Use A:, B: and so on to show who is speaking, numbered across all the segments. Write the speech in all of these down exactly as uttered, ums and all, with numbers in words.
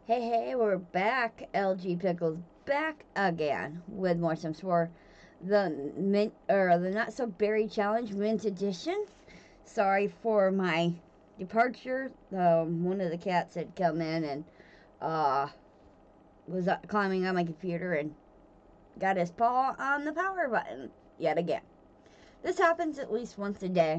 A: Hey, hey, we're back. L G Pickles back again with more Sims four. The mint or the Not So Berry Challenge Mint Edition. Sorry for my departure. Um, one of the cats had come in and uh was uh, climbing on my computer and got his paw on the power button yet again. This happens at least once a day.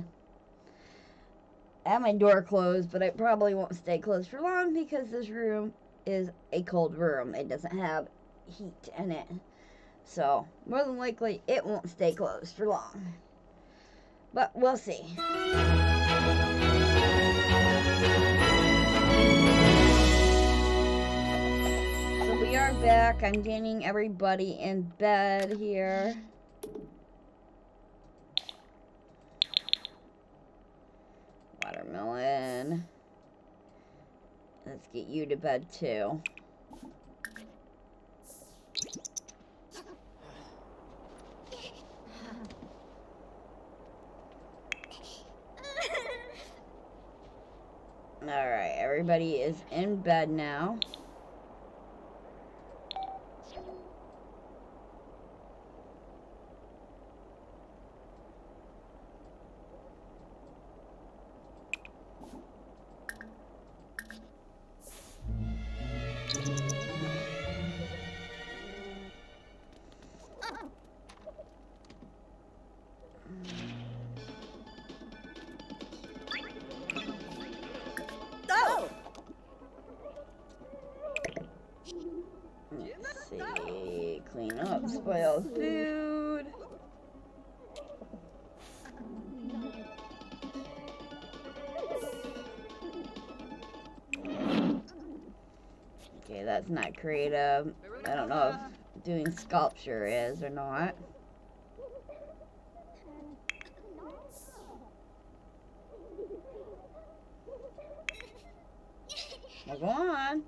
A: I have my door closed, but I probably won't stay closed for long because this room is a cold room. It doesn't have heat in it. So, more than likely, it won't stay closed for long. But we'll see. So we are back. I'm getting everybody in bed here. Watermelon. Let's get you to bed too. Alright, everybody is in bed now. Let's see, clean up spoiled food. Okay, that's not creative. I don't know if doing sculpture is or not. Well, go on.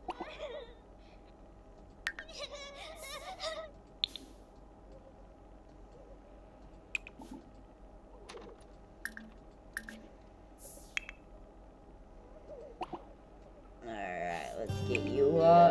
A: Alright, let's get you up.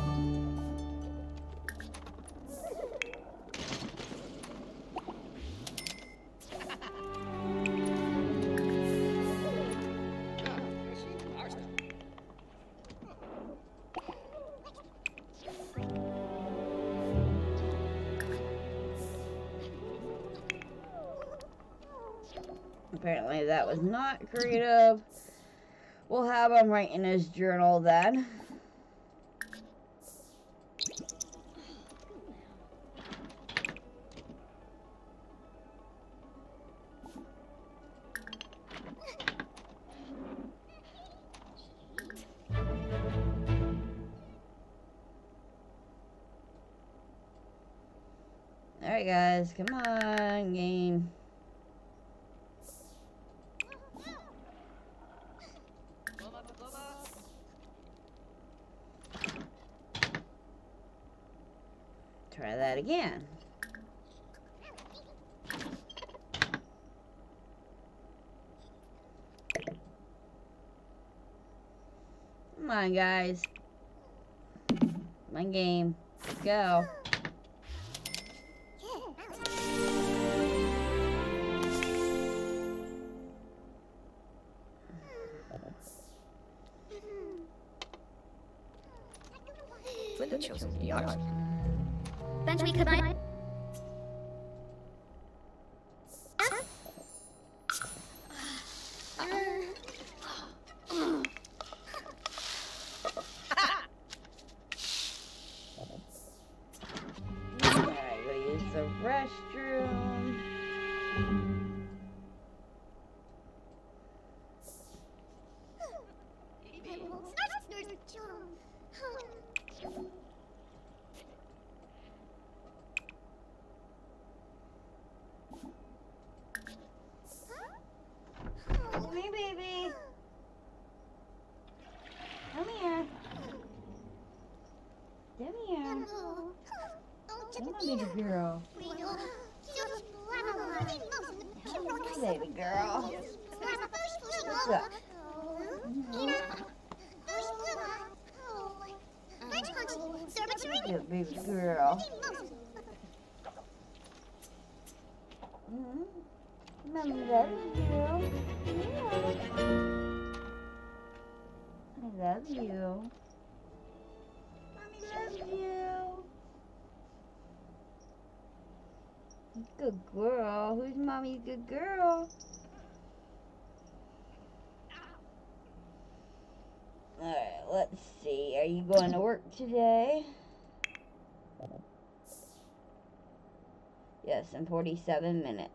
A: Apparently that was not creative. We'll have him write in his journal then. Alright guys, come on, game. Try that again. Come on, guys. My game. Let's go.
B: With the chosen yards.
C: Bench we combine.
A: Alright, go use the restroom. Hey, baby. Come here. Come here. Come on, baby girl. Hi, baby girl. What's up? good baby girl. Mm-hmm. Mommy loves you. Yeah. I love you. Mommy loves you. Good girl. Who's mommy's good girl? Alright, let's see. Are you going to work today? Yes, in forty-seven minutes.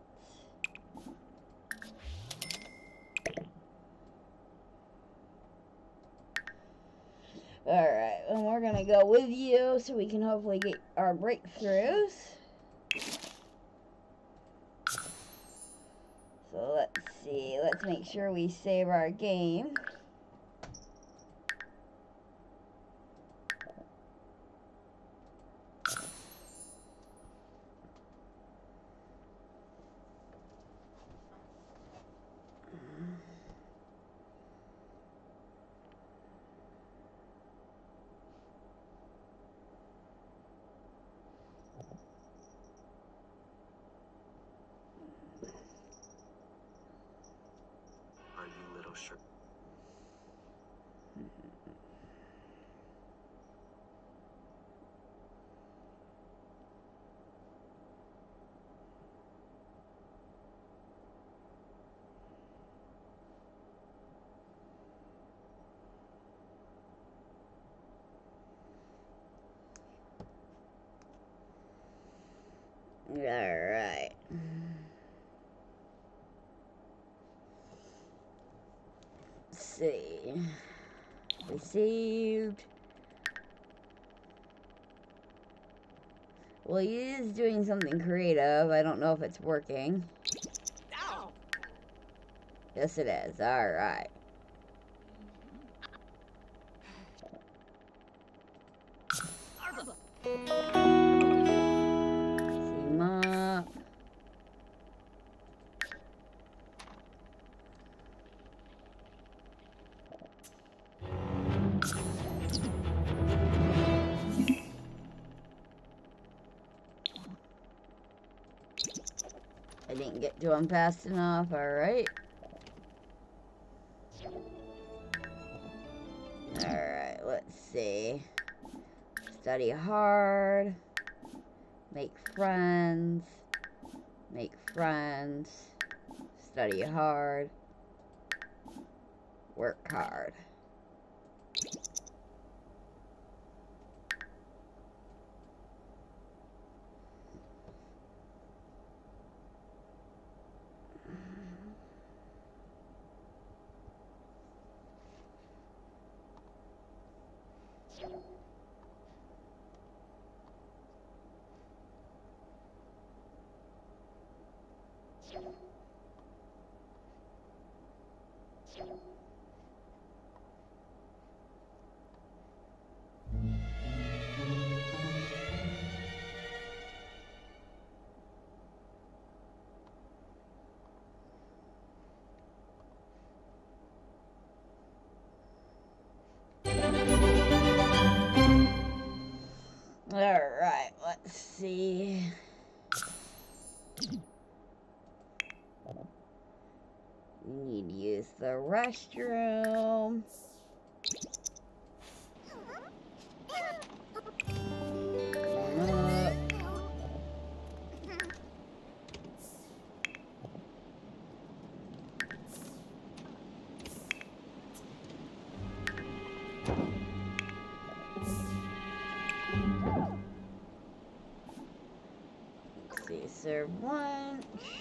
A: Alright, and we're going to go with you so we can hopefully get our breakthroughs. So let's see. Let's make sure we save our game.
D: Are you little sure?
A: Alright. Let's see. Received. Well, he is doing something creative. I don't know if it's working.
B: Ow!
A: Yes, it is. Alright. Team up. I didn't get to him fast enough. Alright. Alright, let's see. Study hard. Make friends. Make friends. Study hard. Work hard. Alright, let's see. We need to use the restroom. Come up. Let's see, serve lunch.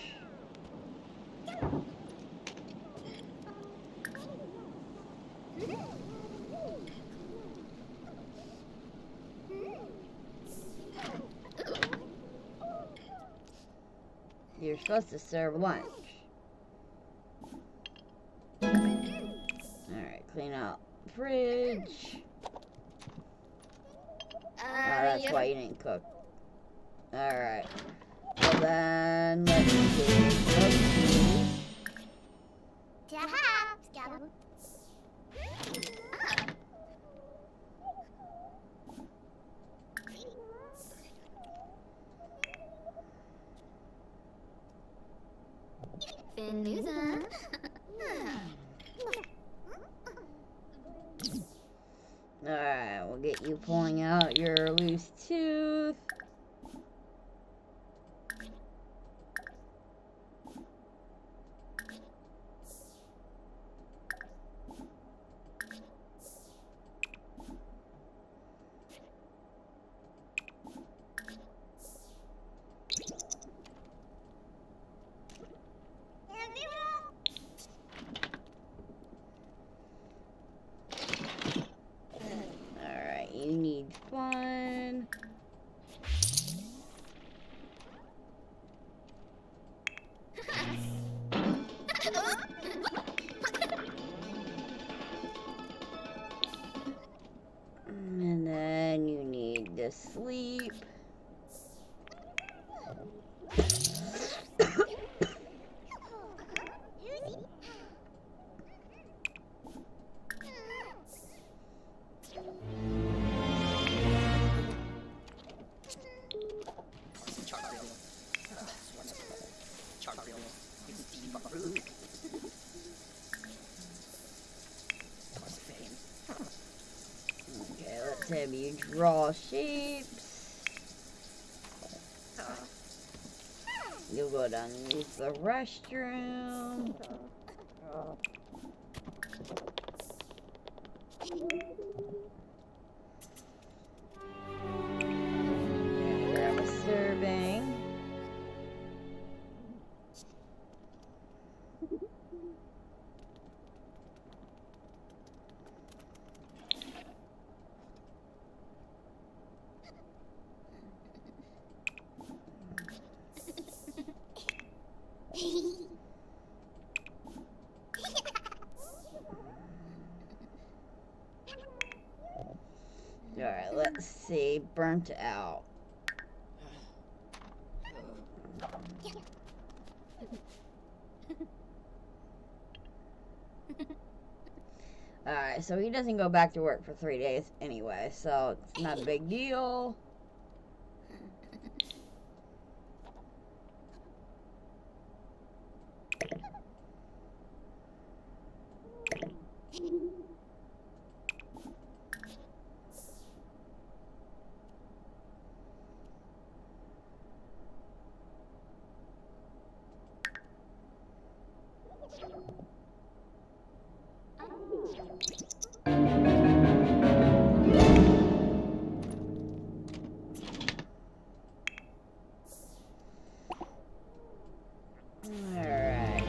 A: You're supposed to serve lunch. Alright, clean out the fridge.
C: Uh,
A: Oh, that's
C: yeah.
A: why you didn't cook. Alright. Well then, let's see. Let's see.
C: Ta-ha! Scabba. Win loser.
A: Alright, we'll get you pulling out your loose tooth. You need fun. And then you need to sleep. Okay, let's have you draw shapes. You'll go down and use the restroom. Grab a serving. Alright, let's see. Burnt out. Alright, so he doesn't go back to work for three days anyway, so it's not a big deal. Alright.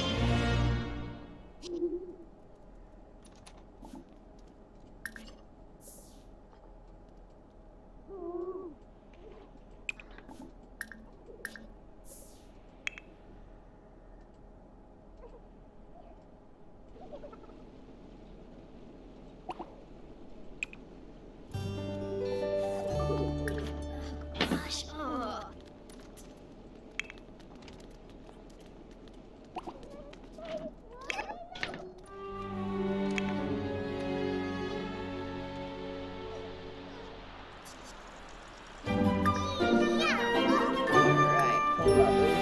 C: Gosh, oh.
A: Alright, pull up loose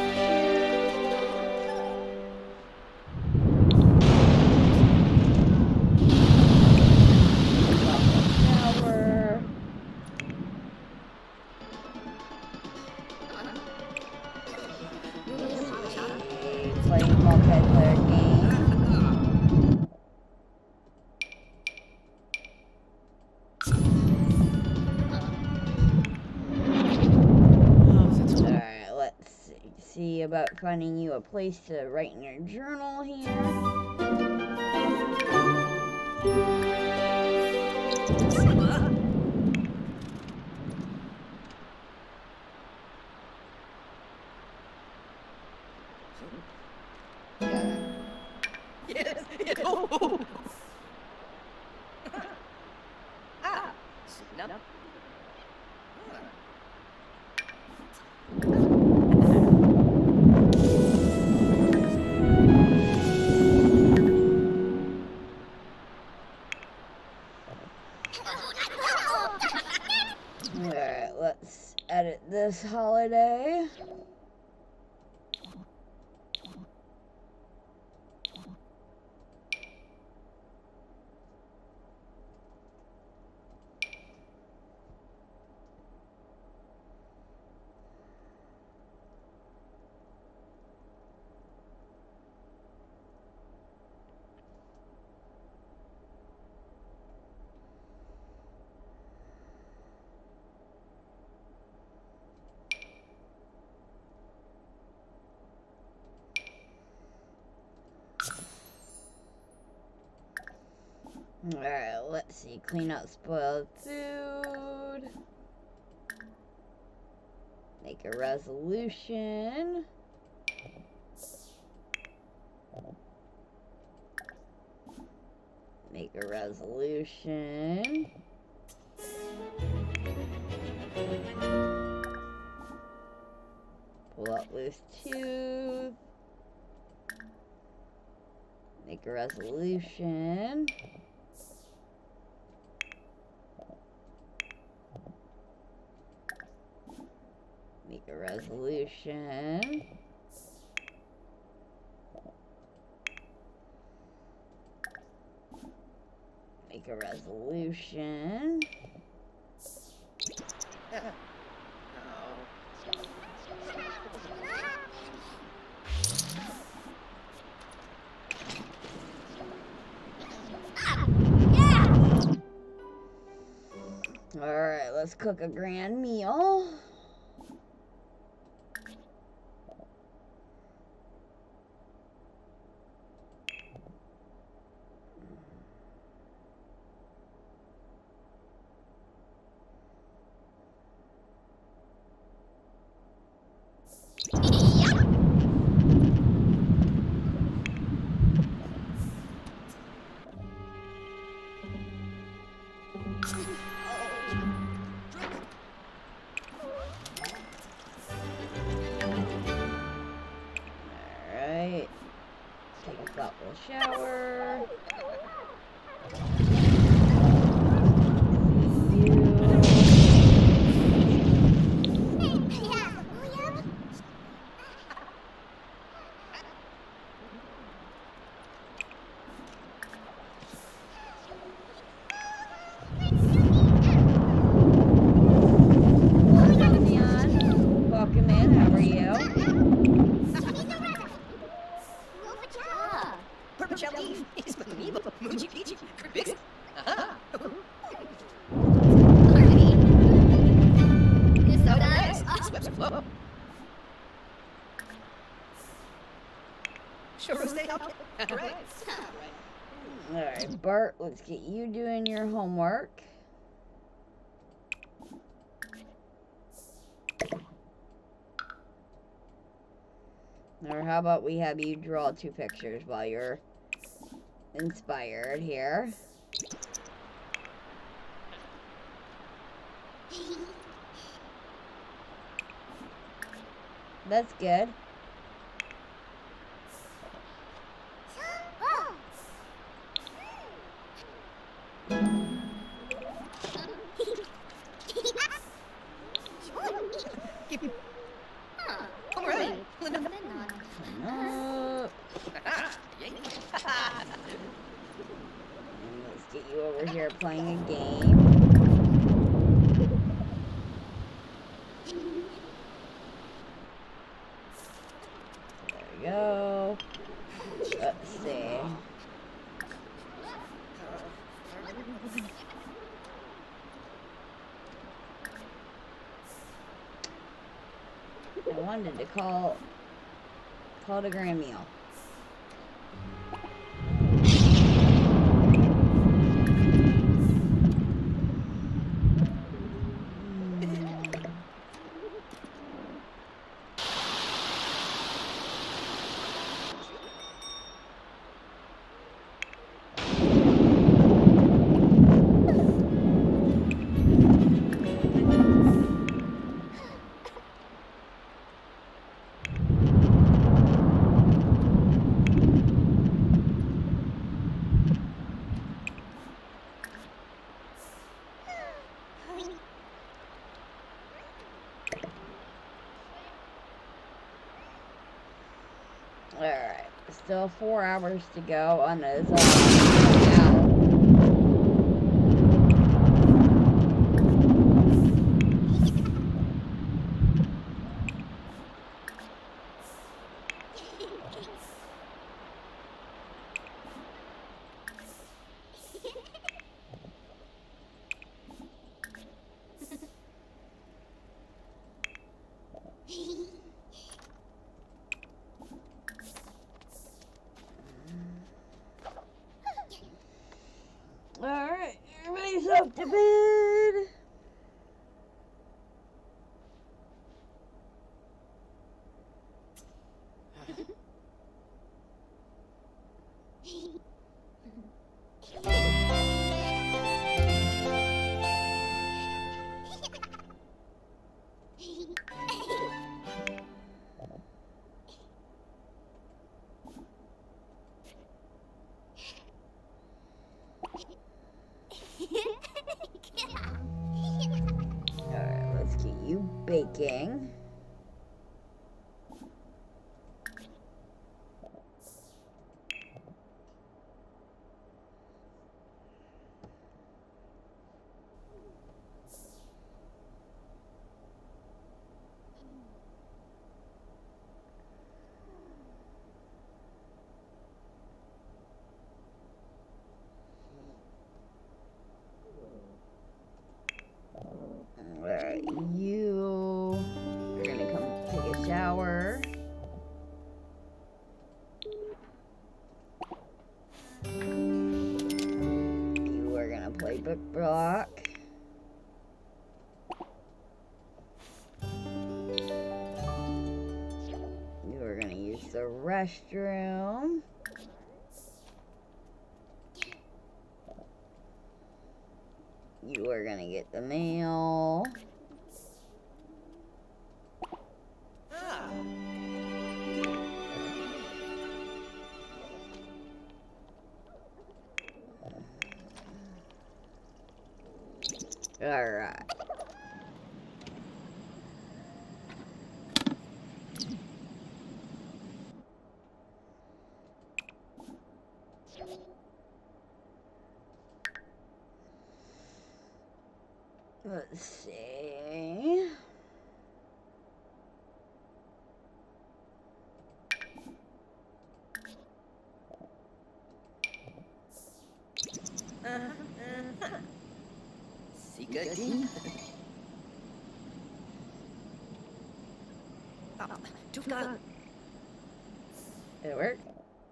A: shower. Playing multiplayer game. Alright, let's see. see about finding you a place to write in your journal here.
B: Yes. Oh. Ah. No.
A: Alright, let's edit this holiday. Alright, let's see. Clean out spoiled food. Make a resolution. Make a resolution. Pull out loose tooth. Make a resolution. Make a resolution. Make a resolution. Alright, let's cook a grand meal. Alright. Take a thoughtful shower. Welcome in, how are you?
B: Perpetually, is me, Muji Peachy, Bix. Aha! So nice. Swept flow. Sure, stay up. Right.
A: Alright, Bart, let's get you doing your homework. Or how about we have you draw two pictures while you're inspired here. That's good.
B: All right.
A: Up. And let's get you over here playing a game. There we go. Let's see. I wanted to call call it a grand meal. Alright, still four hours to go on this uh, now. Go to bed. Alright, let's get you baking. Alright, you are gonna come take a shower. You are gonna play book block. You are gonna use the restroom. You are gonna get the mail.
B: Ah.
A: All right. Let's see.
B: Uh, uh, Sika Dean. Ah, Tufka.
A: Did it work?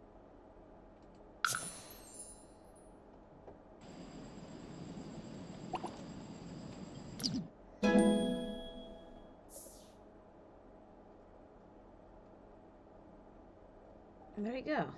A: Where'd it go?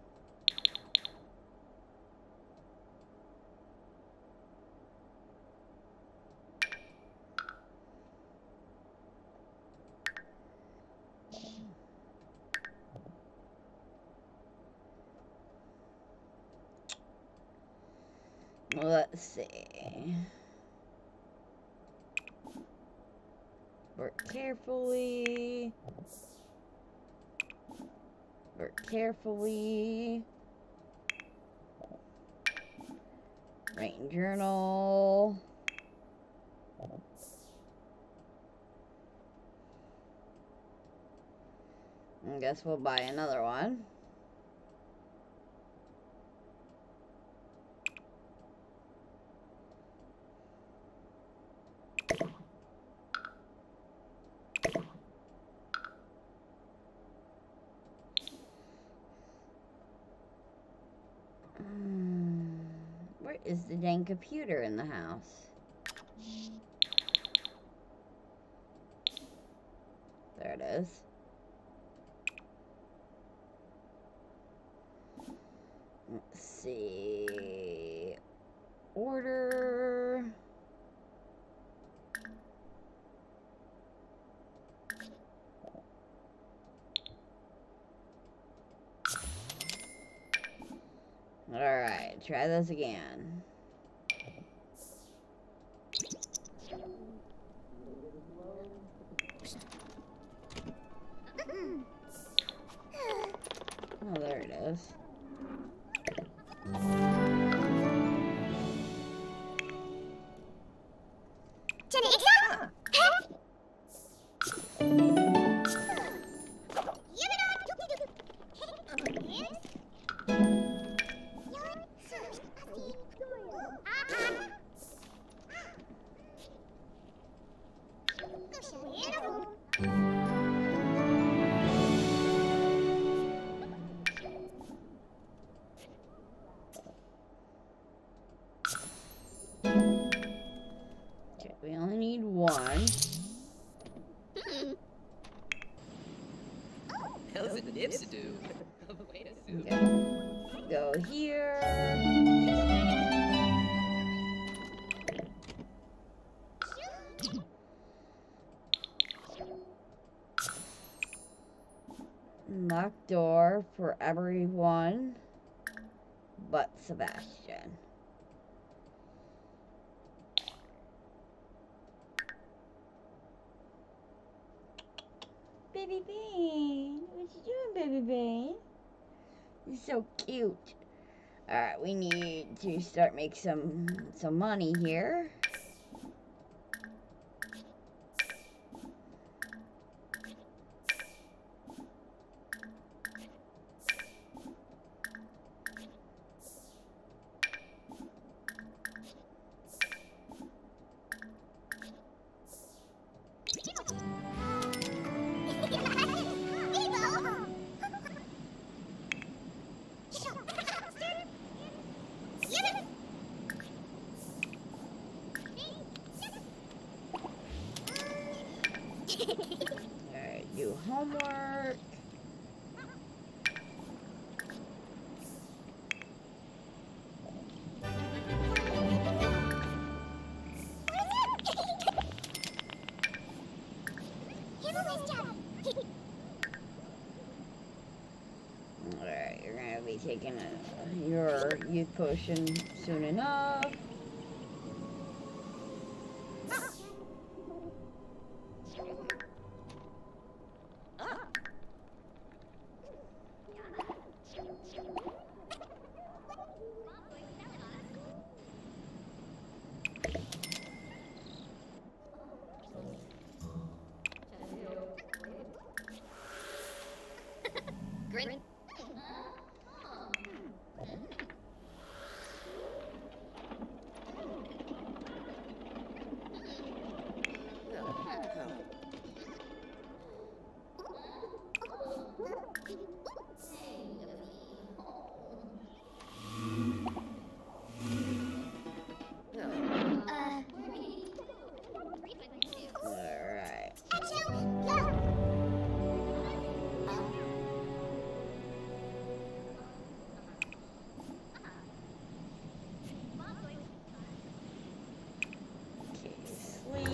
A: Let's see. Work carefully. Work carefully. Write journal. I guess we'll buy another one. Hmm, where is the dang computer in the house? There it is. Let's see. Order. Alright, try this again. Oh, there it is. You one.
B: Hell's a nipsidoo. Wait a soup.
A: Go, go here. Locked door for everyone but Sebastian. Baby Bean, what you doing, Baby Bean? You're so cute. All right, we need to start make some some money here. Alright, do homework. Alright, you're gonna be taking a, your youth potion soon enough.
B: Grin.
A: Alright. Okay, sleep.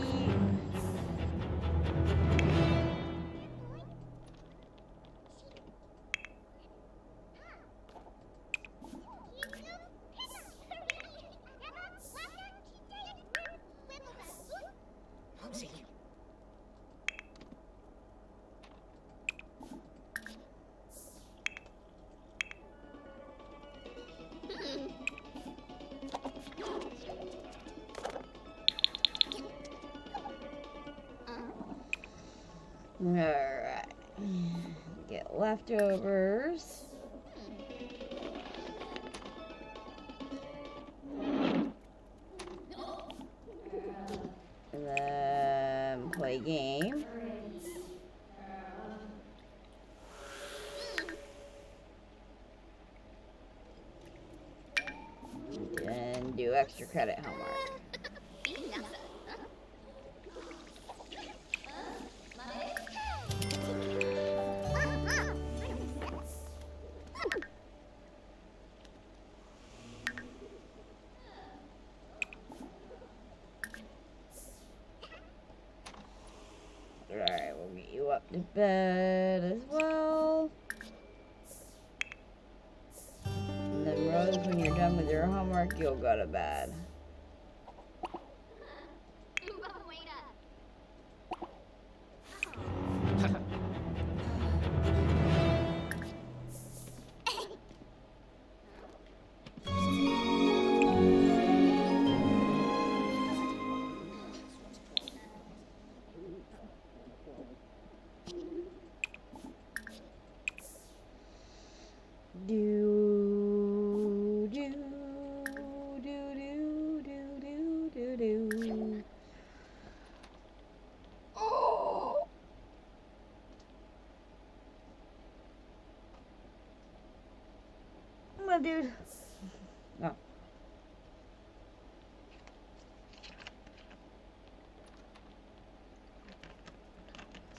B: Mumsy.
A: Alright. Get leftovers. And then play game. And do extra credit homework. Alright, we'll get you up to bed as well. And then Rose, when you're done with your homework, you'll go to bed. Do do do do do do do do. Oh, my dude. Oh.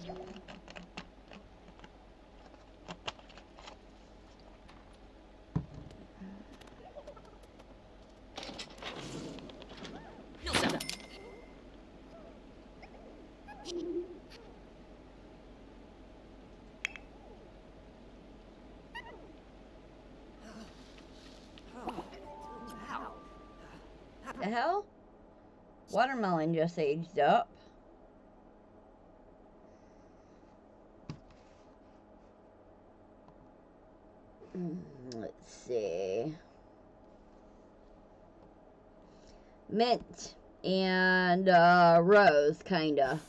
B: No sound.
A: The hell? Watermelon just aged up. Mm, Let's see. Mint and uh, rose, kinda.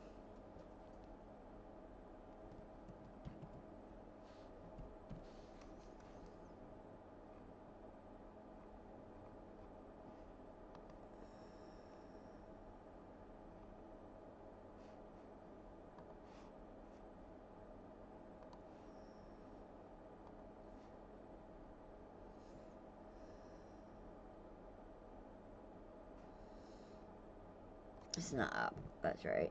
A: It's not up. That's right.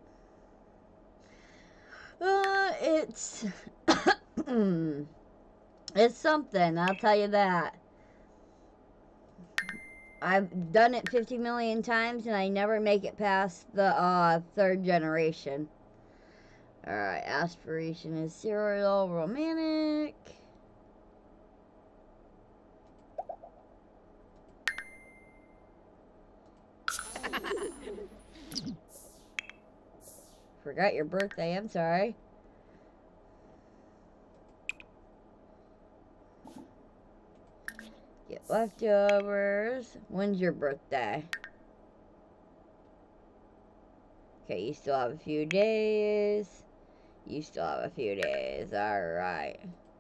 A: Uh, it's it's something. I'll tell you that. I've done it fifty million times, and I never make it past the uh, third generation. All right, aspiration is serial romantic. Forgot your birthday. I'm sorry. Get leftovers. When's your birthday? Okay, you still have a few days. You still have a few days. Alright.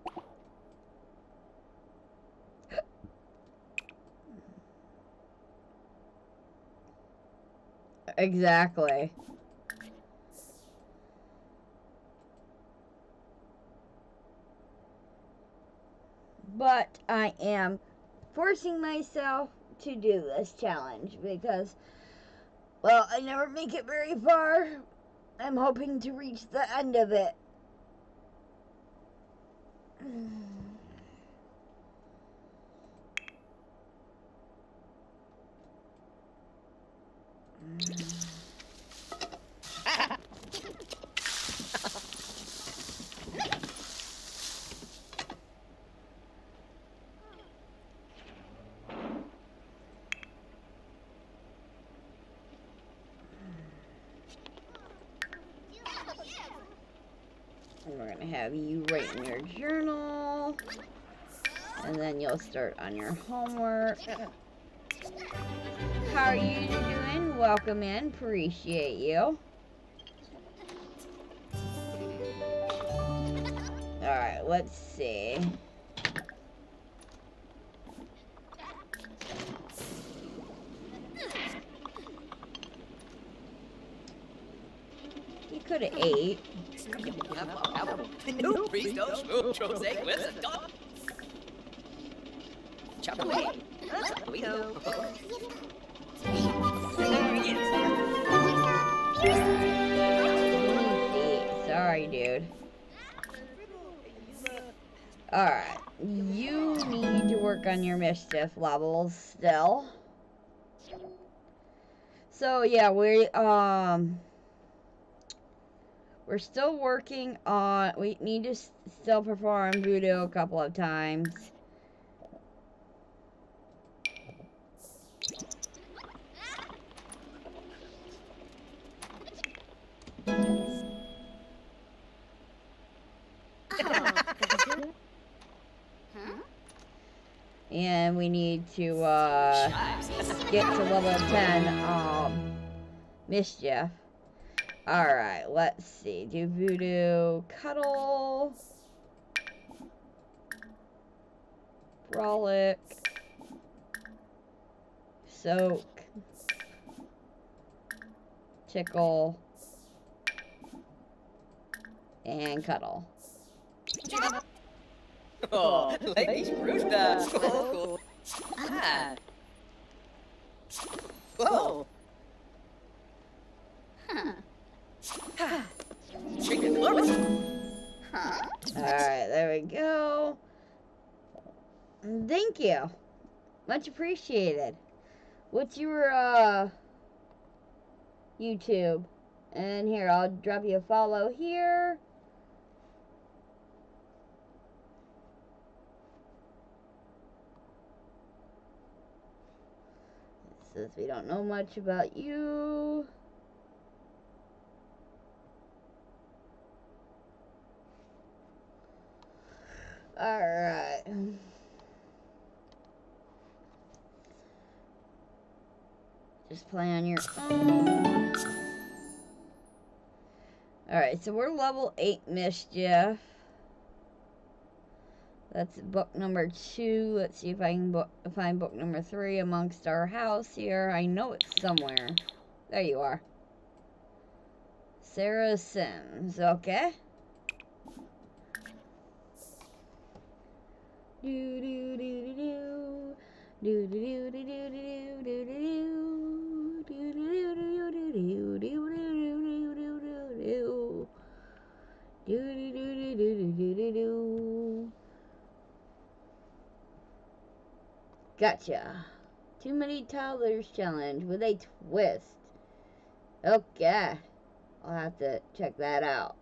A: Exactly. But I am forcing myself to do this challenge because, well, I never make it very far. I'm hoping to reach the end of it. We're going to have you write in your journal, and then you'll start on your homework. How are you doing? Welcome in. Appreciate you. Alright, let's see. You could have ate.
B: No, please don't move. Jose, listen, don't. Chop away. Here we go.
A: Sorry, dude. Alright. You need to work on your mischief levels still. So, yeah, we, um... we're still working on... We need to s still perform voodoo a couple of times. And we need to uh, get to level ten um, mischief. Alright, let's see. Do voodoo, cuddle, frolic, soak, tickle, and cuddle.
B: Oh, ladies, Brewster. Cool. Ah. Whoa.
C: Huh.
B: Drink it.
A: Thank you. Much appreciated. What's your uh YouTube? And here, I'll drop you a follow here. It says we don't know much about you. Alright. Just play on your own. Alright, so we're level eight Mischief. That's book number two. Let's see if I can book, find book number three amongst our house here. I know it's somewhere. There you are. Sarah Sims. Okay. Do do do do do. Do do do do do do do do do do do do do do do do do do. Gotcha. Too many toddlers challenge with a twist. Okay. I'll have to check that out.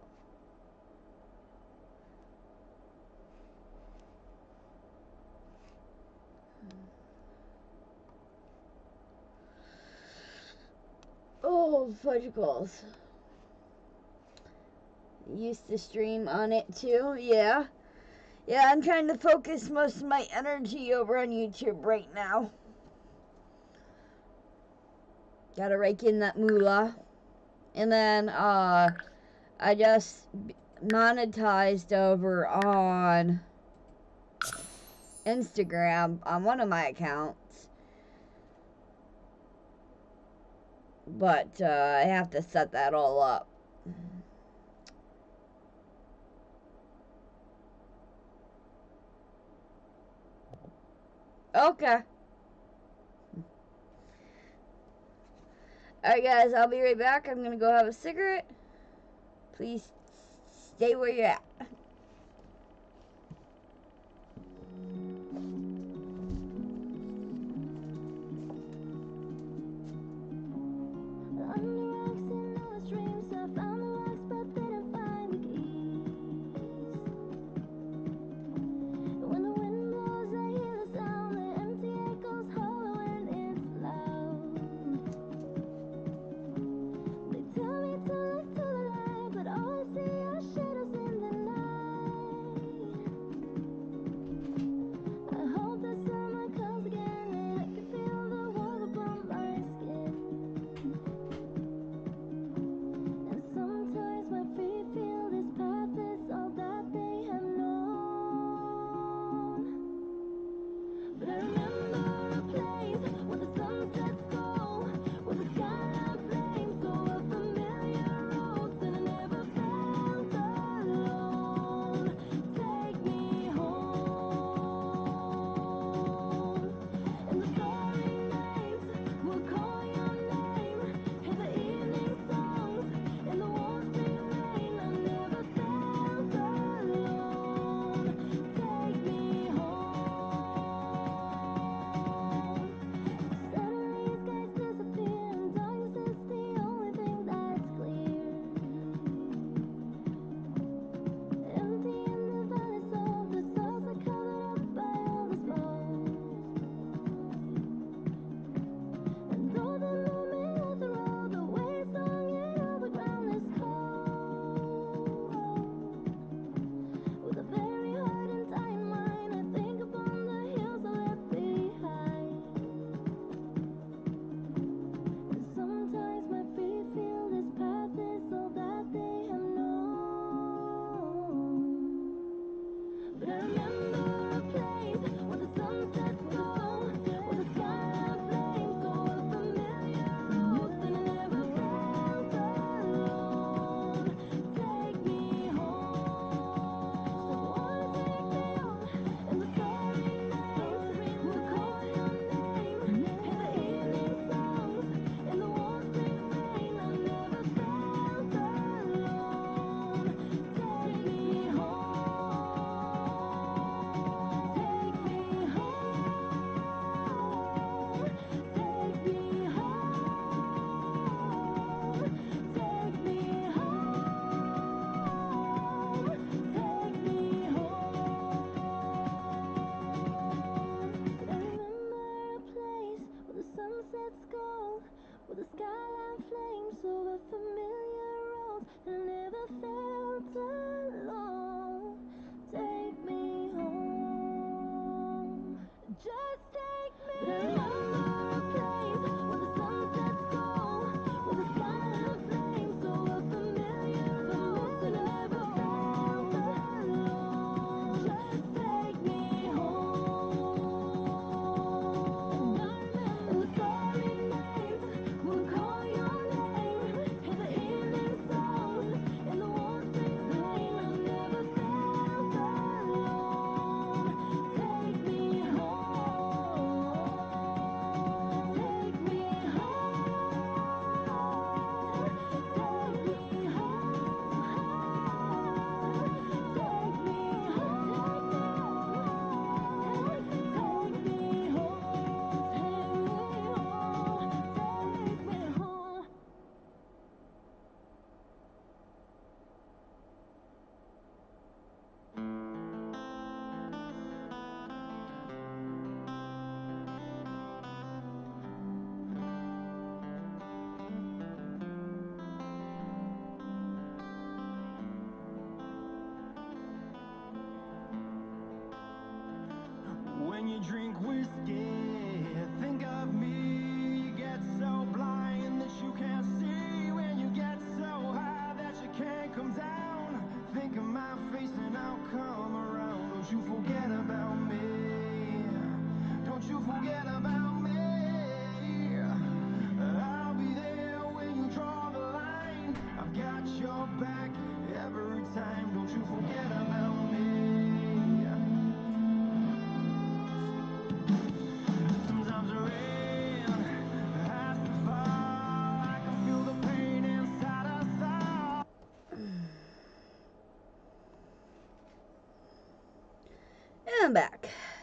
A: Oh, fudgicles. Used to stream on it too, yeah. Yeah, I'm trying to focus most of my energy over on YouTube right now. Gotta rake in that moolah. And then, uh, I just monetized over on Instagram on one of my accounts. But, uh, I have to set that all up. Okay. Alright guys, I'll be right back. I'm gonna go have a cigarette. Please stay where you're at.
C: They tell me to look to the light, but all I see are shadows in the night. the skyline flames over familiar roads. I never felt alone. Take me home. Just take me home. Place where the sunsets go, where the skyline flames over familiar roads. I never felt alone. Just take me home. And I remember the starry nights when we call your name, and the evening sound and the warm spring rain. I never felt alone. Take me home. Take me home. Take me home. Take me home. Take me home. Take me home.
E: When you drink whiskey, think of me. You get so blind that you can't see. When you get so high that you can't come down, think of my face and I'll come around. Don't you forget about me. Don't you forget about me. I'll be there when you draw the line. I've got your back every time. Don't you forget about me. Sometimes the rain has to fall. I can feel the pain inside us all.
A: And I'm back.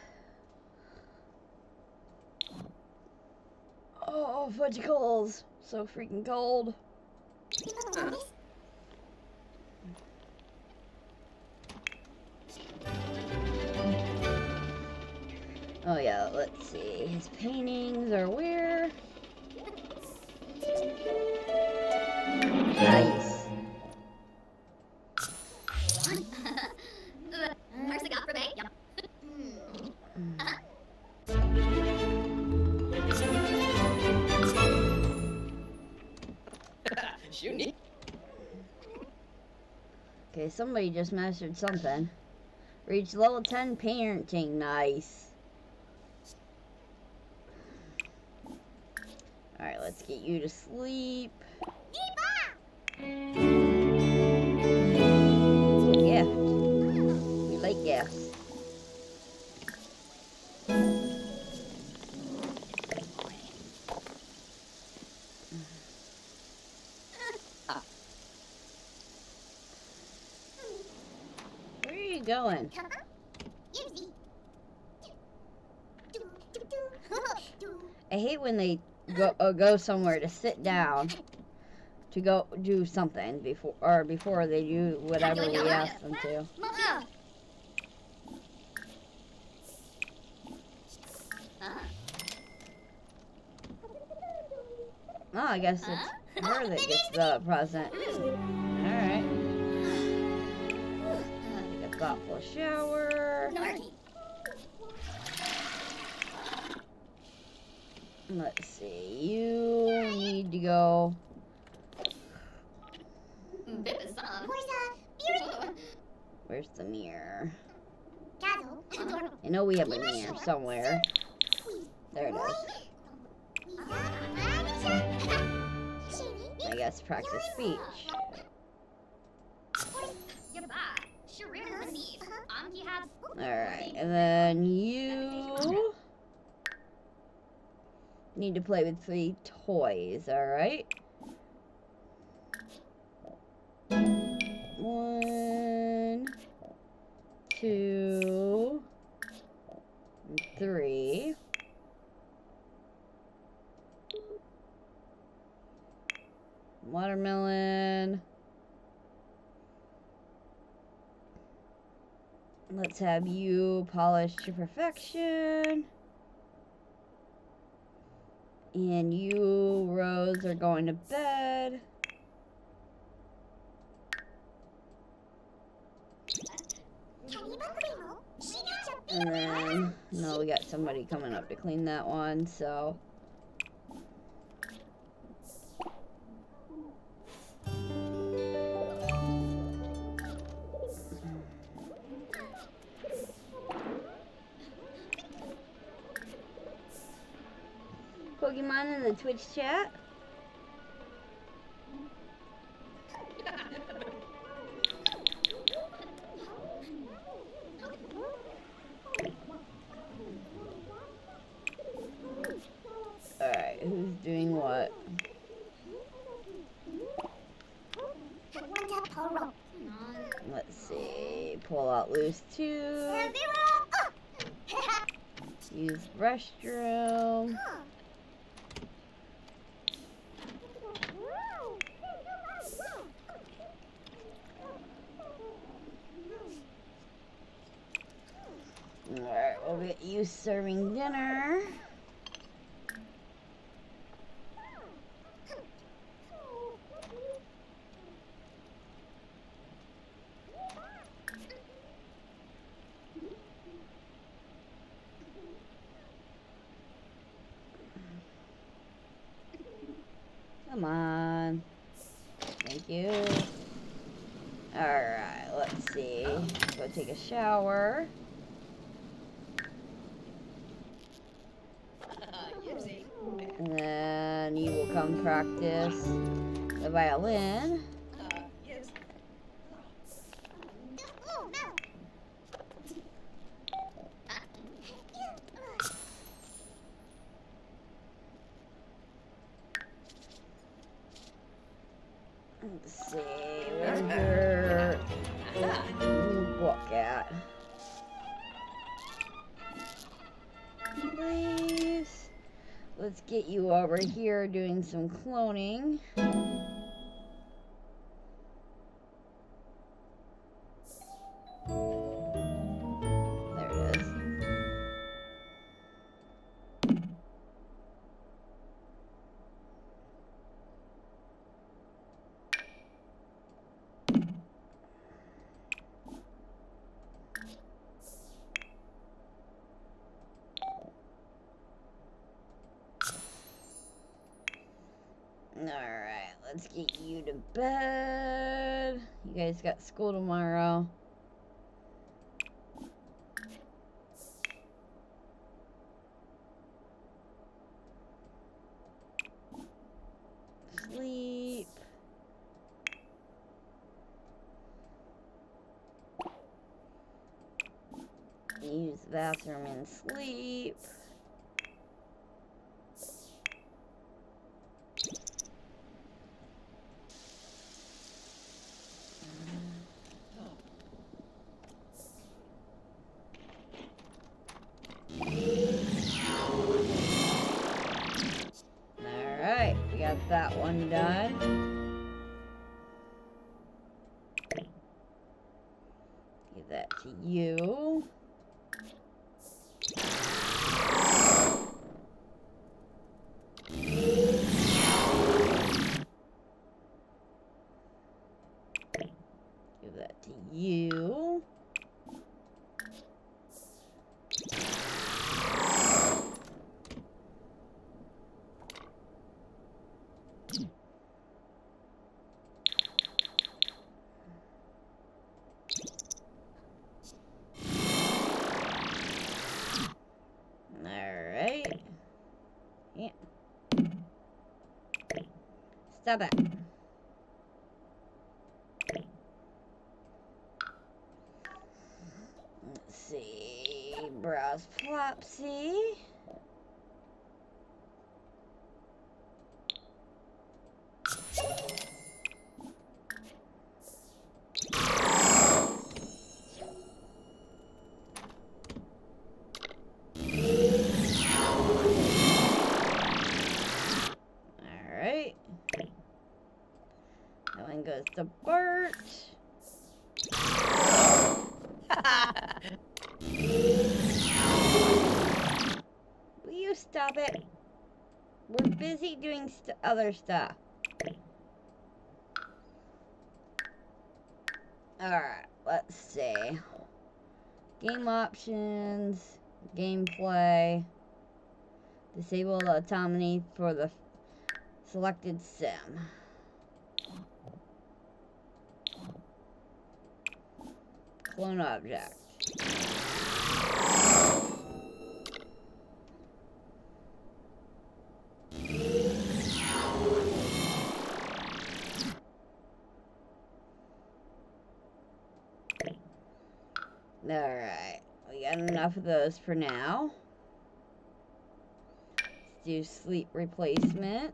A: Oh, fudgicles. So freaking cold. Oh yeah, let's see. His paintings are where? Nice.
C: Marks I got for Bay. Yep.
B: Shuni.
A: Okay, somebody just mastered something. Reached level ten parenting. Nice. Alright, let's get you to sleep. Gift. We like gifts. Where are you going? I hate when they go uh, go somewhere to sit down to go do something before or before they do whatever we ask them to. Oh, I guess it's her that gets the present. Alright. Take a thoughtful shower. Let's see. You need to go. Where's the mirror? I know we have a mirror somewhere. There it is. I guess practice speech. Alright, and then you need to play with three toys, alright? One, two, and three. Watermelon. Let's have you polish to perfection. And you, Rose, are going to bed. And then, no, we got somebody coming up to clean that one, so. Pokemon in the Twitch chat. Alright, who's doing what? Let's see. Pull out loose tube. Use restroom. Alright, we'll get you serving dinner. Come on. Thank you. Alright, let's see. Go take a shower. And then you will come practice the violin. Let's see, where's your new book at? Please. Let's get you over here doing some cloning. There it is. Alright, let's get you to bed. You guys got school tomorrow. Sleep. Use the bathroom and sleep. Alright, we got that one done. Give that to you. Give that to you. Alright. Yeah. Stop it. Let's see. Browse Plopsy. Alright. That one goes to Bert. Will you stop it? We're busy doing st other stuff. Alright, let's see. Game options, gameplay, disable the autonomy for the selected sim. Clone object. Alright, we got enough of those for now. Let's do sleep replacement.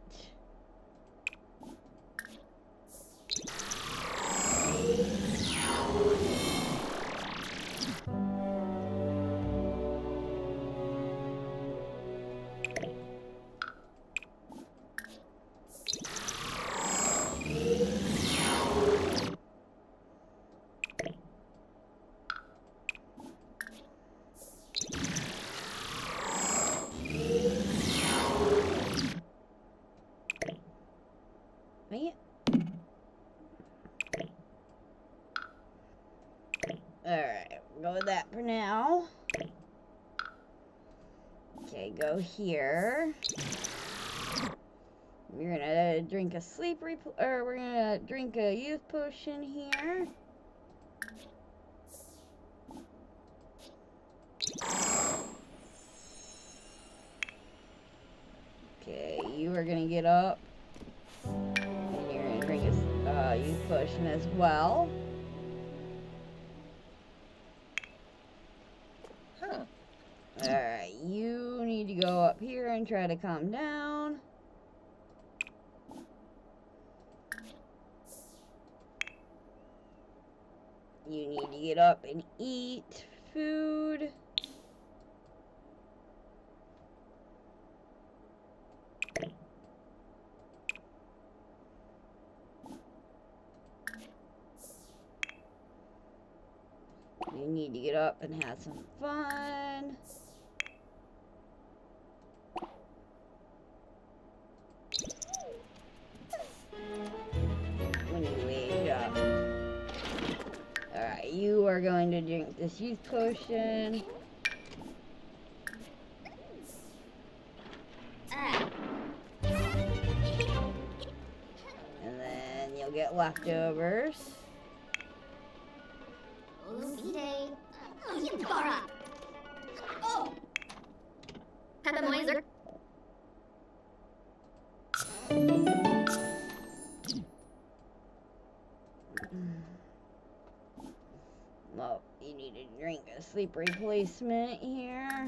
A: Alright, we'll go with that for now. Okay, go here. We're gonna drink a sleep repl- or we're gonna drink a youth potion here. Okay, you are gonna get up. And you're gonna drink a uh, youth potion as well. Alright, you need to go up here and try to calm down. You need to get up and eat food. You need to get up and have some fun. When you wake up. Alright, you are going to drink this youth potion. And then you'll get leftovers.
B: Oh! Randomizer.
A: Well, you need to drink a sleep replacement here.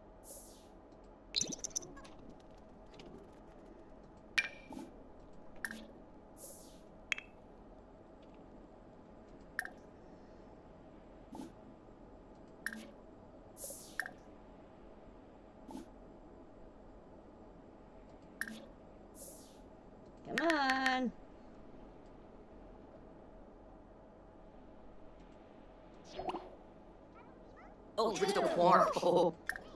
A: Come on.
B: Oh, drink the water. Oh.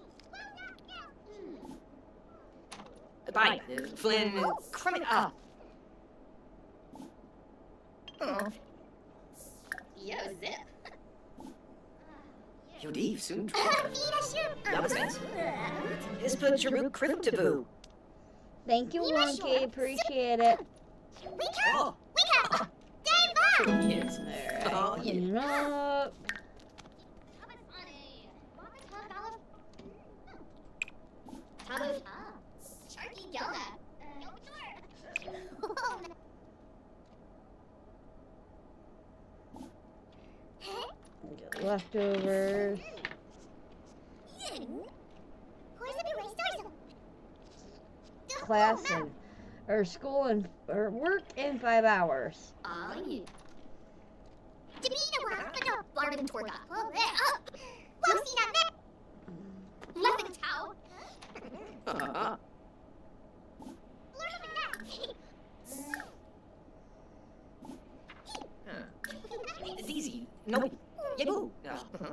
B: Bye, Flynn. Crumb it up. Oh. Yo, Zip. Yo, Dave, soon. That was nice. This put Jaruk Cryptaboo.
A: Thank you, Wonky. Appreciate it.
B: Oh. Kids.
A: Alright,
B: Oh, yeah.
A: clean up. Get leftovers. Class and or school and or work in five hours.
B: Uh-huh. It's easy. No. Yeah, boo. Uh-huh.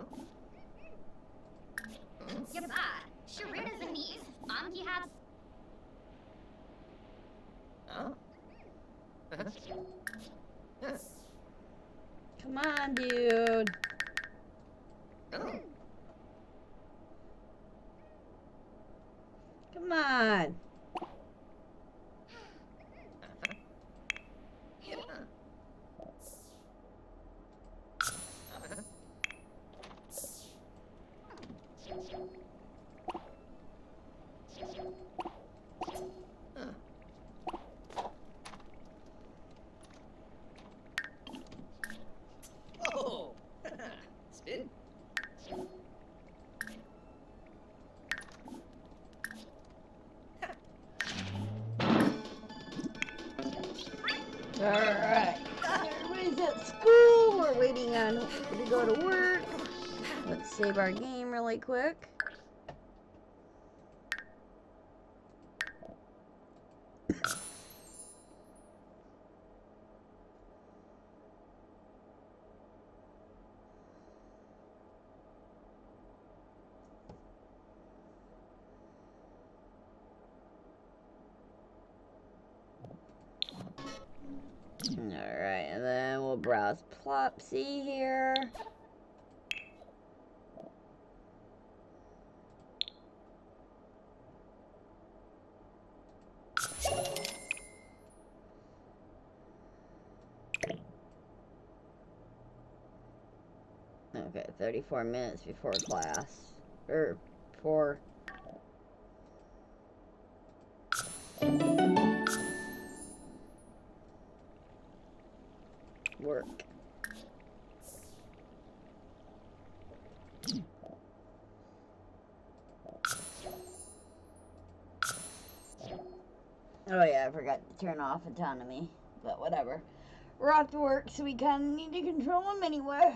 A: Come on, dude. Come on.
B: Oh! Spin.
A: Alright. Everybody's at school. We're waiting on to go to work. Let's save our game really quick. Alright, and then we'll browse Plopsy here. Okay, thirty-four minutes before class. Or, for... work. Oh yeah, I forgot to turn off autonomy, but whatever. We're off to work, so we kind of need to control them anyway.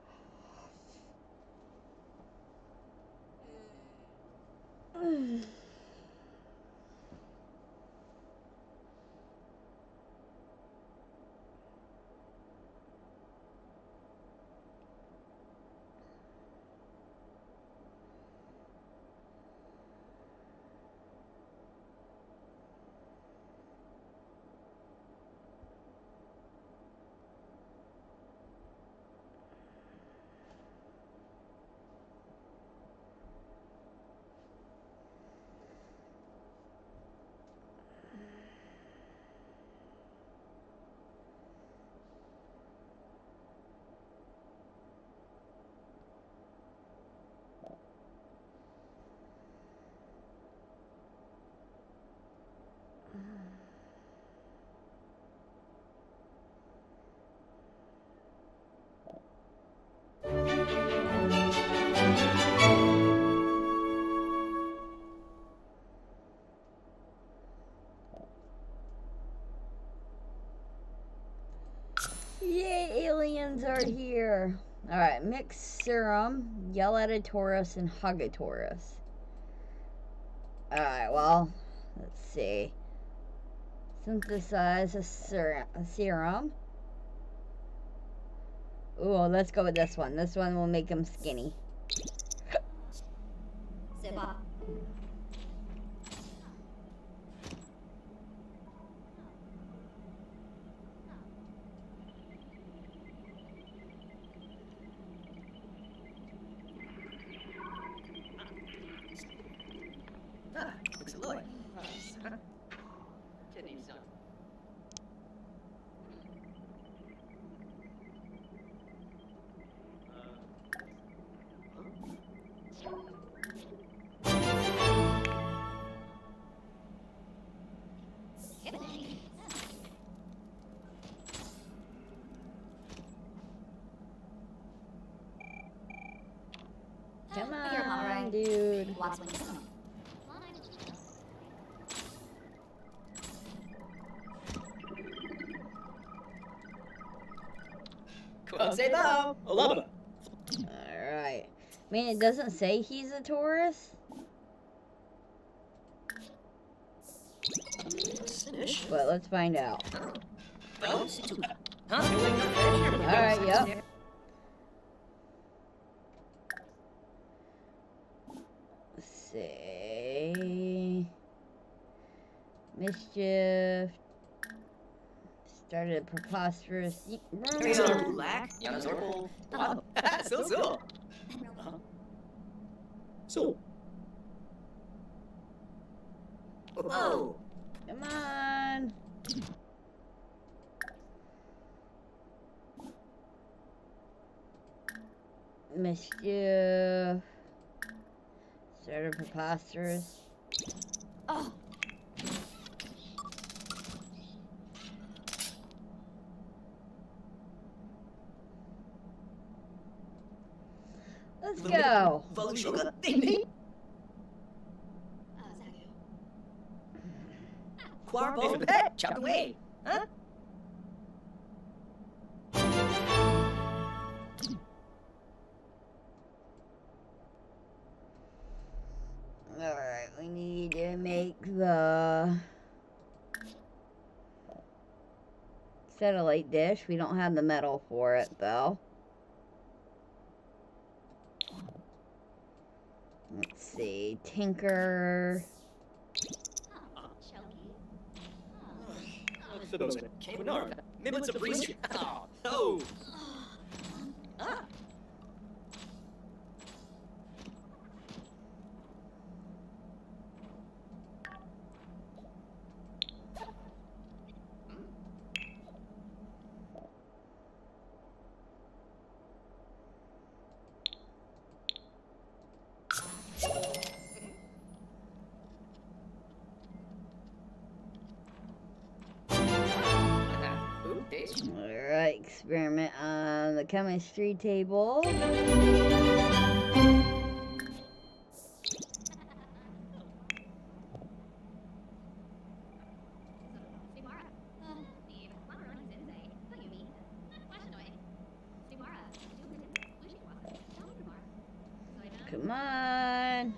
A: Yay, aliens are here. Alright, mix serum, yell at a Taurus, and hug a Taurus. Alright, well, let's see. Synthesize a, ser a serum. Ooh, let's go with this one. This one will make him skinny.
B: Seba. Ah, looks a lot.
A: Come
B: Here,
A: on,
B: alright.
A: dude.
B: Lots of money. Seba.
A: Alright. I mean, it doesn't say he's a Taurus. But let's find out. Alright, yep. Let's see. Mischief. Started preposterous. y-
B: 그래서 black, 연어zor고. Wow, so so. So. Whoa.
A: Come on. Mischief. Started preposterous.
C: Oh.
A: Let's go.
B: Volusuga, ding ding. Quarbo, chopped away. Huh?
A: Alright, we need to make the satellite dish. We don't have the metal for it though. Let's see. Tinker.
B: Kenor, Miblets of Breeze. Oh, oh. Ah.
A: Alright, experiment on the chemistry table. Come on.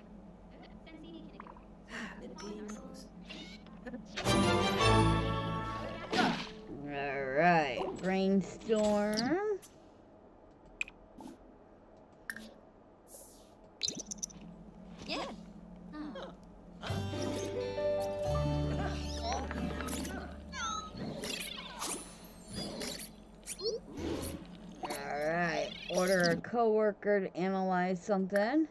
A: Alright, brainstorm.
C: Yeah.
A: Alright, order a coworker to analyze something.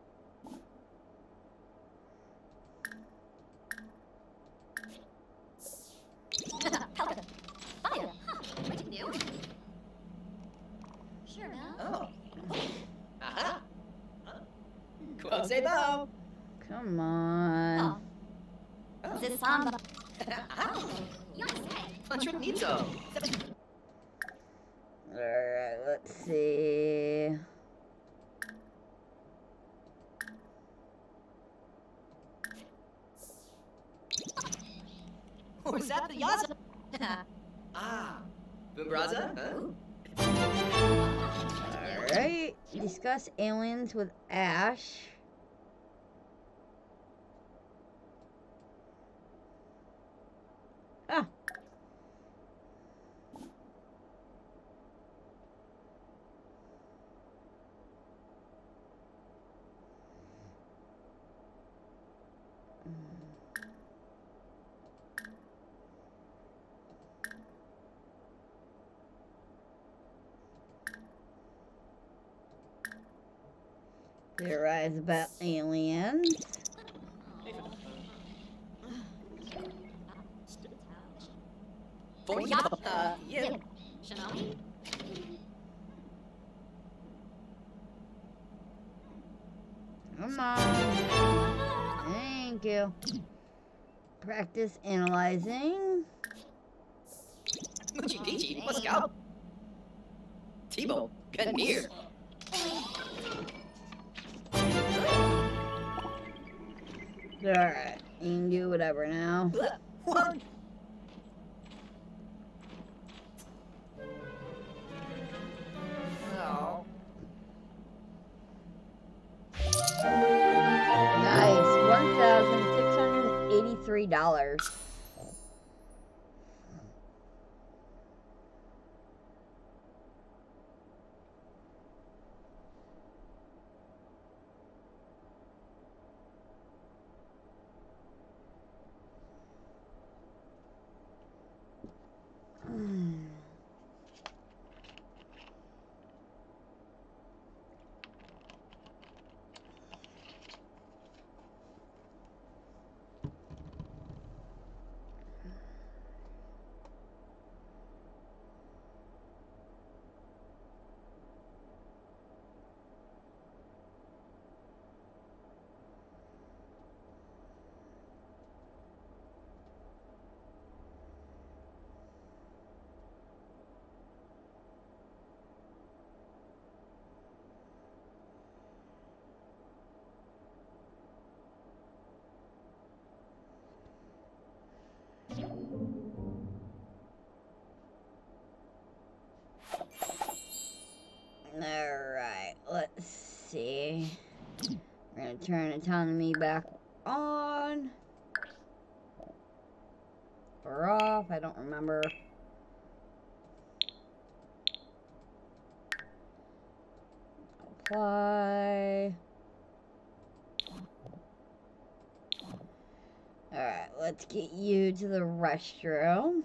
C: Pelican. Fire. Huh. What you do? Sure, no?
B: Oh. Aha. Quote say bow.
A: Come on.
C: Oh. This samba.
B: Aha.
C: You say.
B: Panchernito.
A: Alright, let's see.
B: Or is that the Yaza? Ah. Boombraza? Huh?
A: Alright, discuss aliens with Ash. Ah. Theorize about aliens.
B: For you. Uh, yeah.
C: Shinomi?
A: Come on. Thank you. Practice analyzing.
B: Moochie Peachy, let's go. Tebow, get near.
A: Alright, you can do whatever now.
B: What? Oh.
A: Nice, one thousand six hundred eighty-three dollars. Alright, let's see. We're gonna turn autonomy back on. Or off, I don't remember. Apply. Alright, let's get you to the restroom.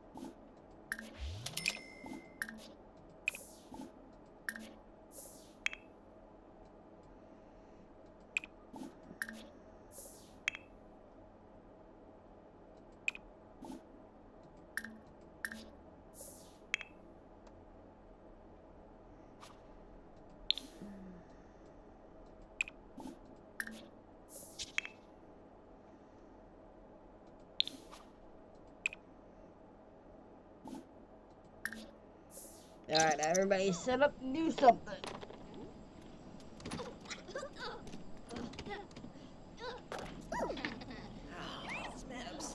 A: Alright, everybody set up and do something.
B: Snaps.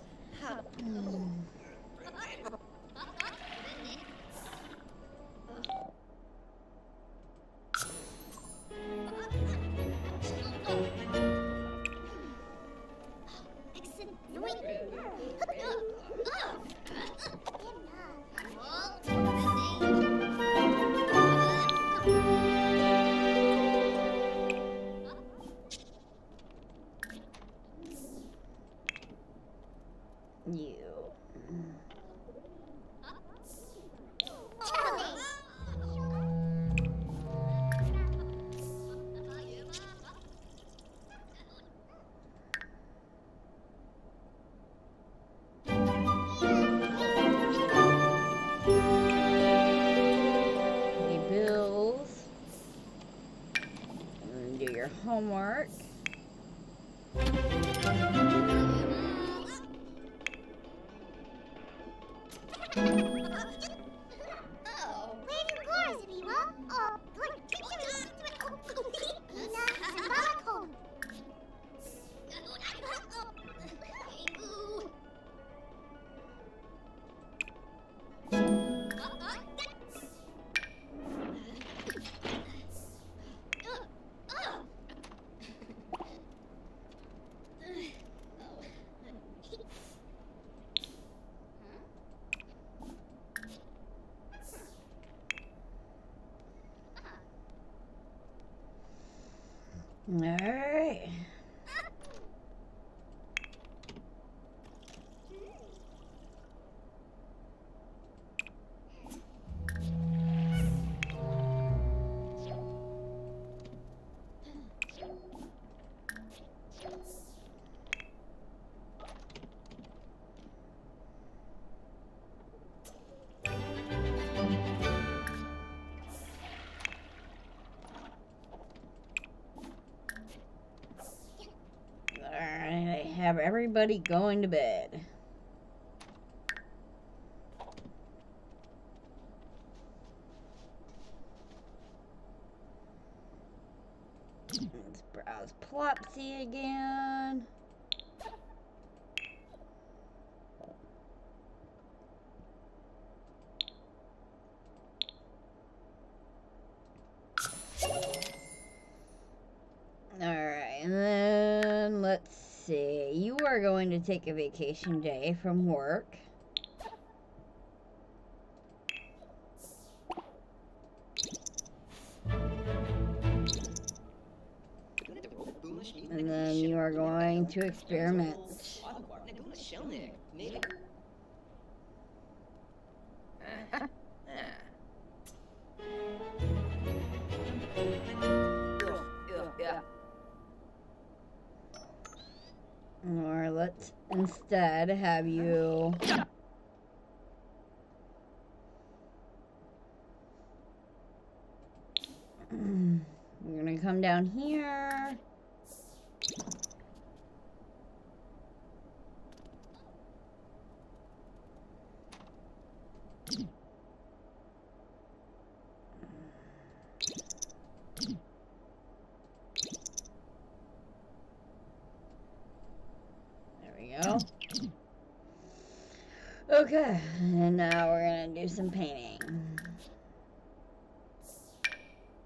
A: You. Pay bills. And do your homework. All right. Alright, I have everybody going to bed. Let's browse Plopsy again. Alright, and then let's see. You are going to take a vacation day from work. And then you are going to experiment. Or let's instead have you you're gonna come down here. Go. Okay, and now we're gonna do some painting.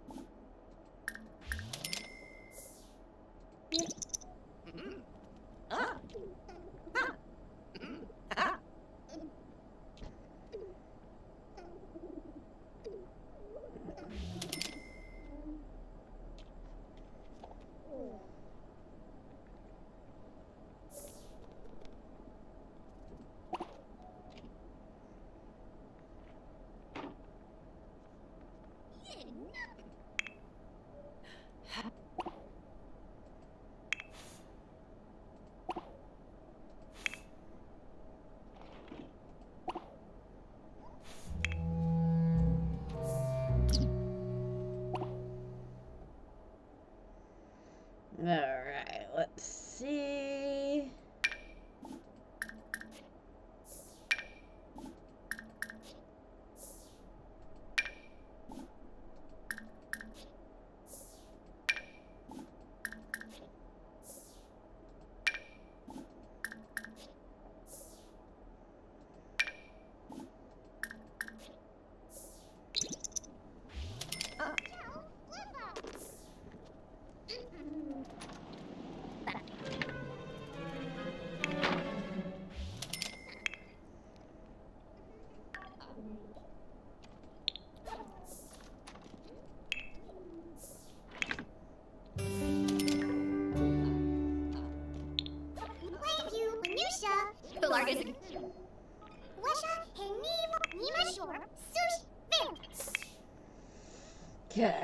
A: Okay.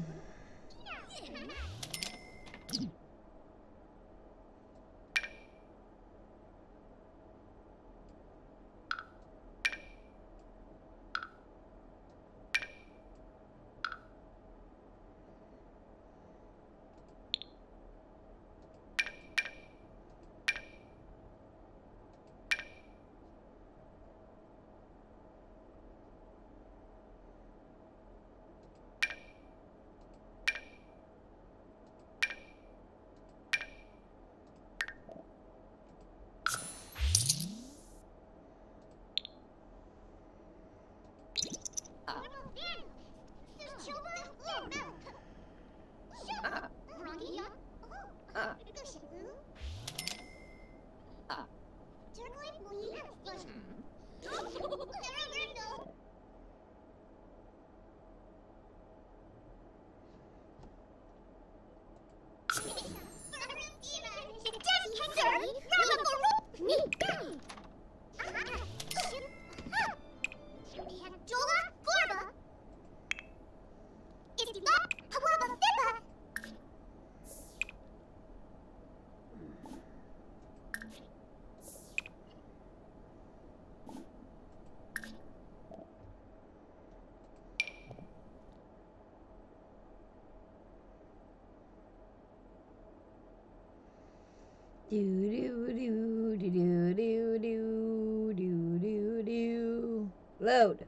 A: Do do do do do do do do do do. Load.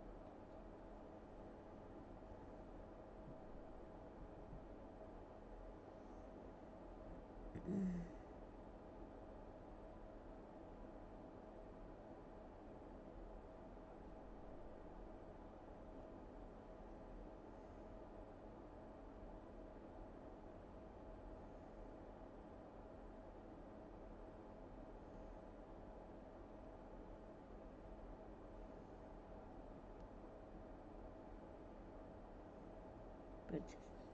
A: But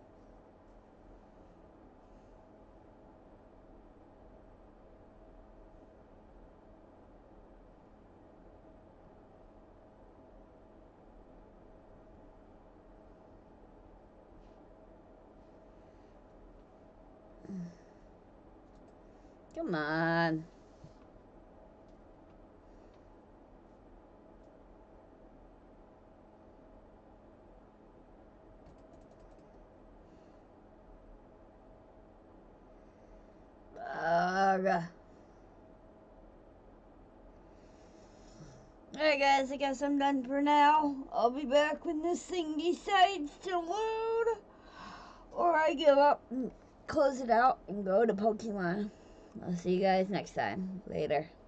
A: come on. Ugh. Alright guys, I guess I'm done for now. I'll be back when this thing decides to load. Or I give up and close it out and go to Pokemon. I'll see you guys next time. Later.